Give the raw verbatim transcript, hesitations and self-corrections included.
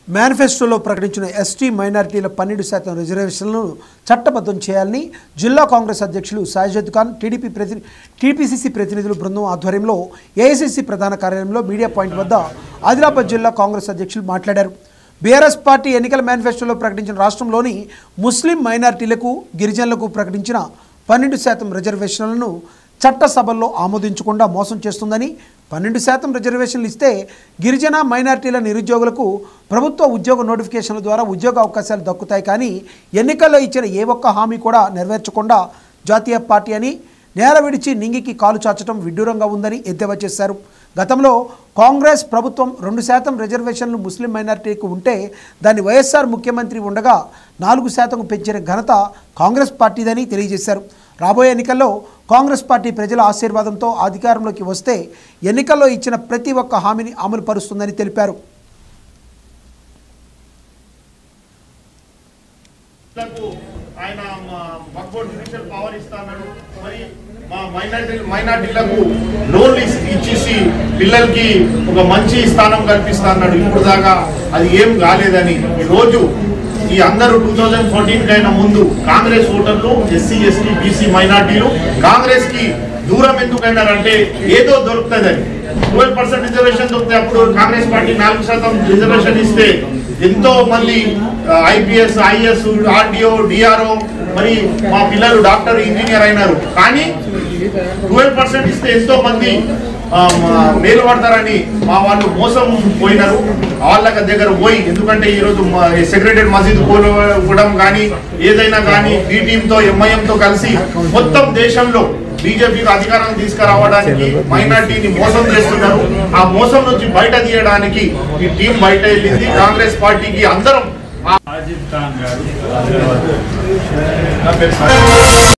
మేనిఫెస్టోలో ప్రకటించిన ఎస్టీ మైనారిటీల పన్నెండు శాతం రిజర్వేషన్లను చట్టబద్ధం చేయాలని జిల్లా కాంగ్రెస్ అధ్యక్షులు సాజిద్ ఖాన్ టీడీపీ ప్రతి టీపీసీసీ ప్రతినిధుల బృందం ఆధ్వర్యంలో ఏఐసీసీ ప్రధాన కార్యాలయంలో మీడియా పాయింట్ వద్ద ఆదిలాబాద్ జిల్లా కాంగ్రెస్ అధ్యక్షులు మాట్లాడారు. బీఆర్ఎస్ పార్టీ ఎన్నికల మేనిఫెస్టోలో ప్రకటించిన రాష్ట్రంలోని ముస్లిం మైనారిటీలకు గిరిజనులకు ప్రకటించిన పన్నెండు శాతం రిజర్వేషన్లను చట్టసభల్లో ఆమోదించకుండా మోసం చేస్తుందని, పన్నెండు శాతం రిజర్వేషన్లు ఇస్తే గిరిజన మైనారిటీల నిరుద్యోగులకు ప్రభుత్వ ఉద్యోగ నోటిఫికేషన్ల ద్వారా ఉద్యోగ అవకాశాలు దక్కుతాయి, కానీ ఎన్నికల్లో ఇచ్చిన ఏ ఒక్క హామీ కూడా నెరవేర్చకుండా జాతీయ పార్టీ అని నేల విడిచి నింగికి కాలు చాచడం విడ్డూరంగా ఉందని ఎద్దేవా చేశారు. గతంలో కాంగ్రెస్ ప్రభుత్వం రెండు శాతం రిజర్వేషన్లు ముస్లిం మైనారిటీకి ఉంటే దాన్ని వైఎస్ఆర్ ముఖ్యమంత్రి ఉండగా నాలుగు శాతం పెంచిన ఘనత కాంగ్రెస్ పార్టీదని తెలియజేశారు. రాబోయే ఎన్నికల్లో కాంగ్రెస్ పార్టీ ప్రజల ఆశీర్వాదంతో అధికారంలోకి వస్తే ఎన్నికల్లో ఇచ్చిన ప్రతి ఒక్క హామీని అమలు పరుస్తుందని తెలిపారు. ఆయన వర్క్ఫోర్స్ జ్యుడిషియల్ పవర్ ఇస్తాడు. మరి మా మైనారిటీ మైనారిటీలకు లోన్లు ఇచ్చేసి పిల్లలకి ఒక మంచి స్థానం కల్పిస్తా అన్నాడు. ఇప్పుడు దాకా అది ఏం కాలేదని ఈరోజు ఈ అందరూ టూ థౌజండ్ ఫోర్టీన్ కైనా ముందు కాంగ్రెస్ ఓటర్లు ఎస్సీ ఎస్టీ బీసీ మైనార్టీలు కాంగ్రెస్ కి దూరం ఎందుకైనారంటే ఏదో దొరుకుతుందని. ట్వెల్వ్ పర్సెంట్ రిజర్వేషన్ దొరికితే అప్పుడు కాంగ్రెస్ పార్టీ నాలుగు శాతం రిజర్వేషన్ ఇస్తే ఎంతో మంది ఐపీఎస్ ఐఏఎస్ ఆర్డీఓ డిఆర్ఓ మరి మా పిల్లలు డాక్టర్ ఇంజనీర్ అయినారు. కానీ ట్వెల్వ్ పర్సెంట్ ఇస్తే ఎంతో మంది మేలు పడతారని మా వాళ్ళు మోసం పోయినారు. వాళ్ళ దగ్గర పోయి ఎందుకంటే ఈరోజు సెక్రటరీ మసీద్ కూలడం కానీ ఏదైనా కానీ బీ టీంతో ఎంఐఎంతో కలిసి మొత్తం దేశంలో బీజేపీకి అధికారం తీసుకురావడానికి మైనార్టీని మోసం చేస్తున్నారు. ఆ మోసం నుంచి బయట తీయడానికి ఈ టీం బయట వెళ్ళింది. కాంగ్రెస్ పార్టీకి అందరం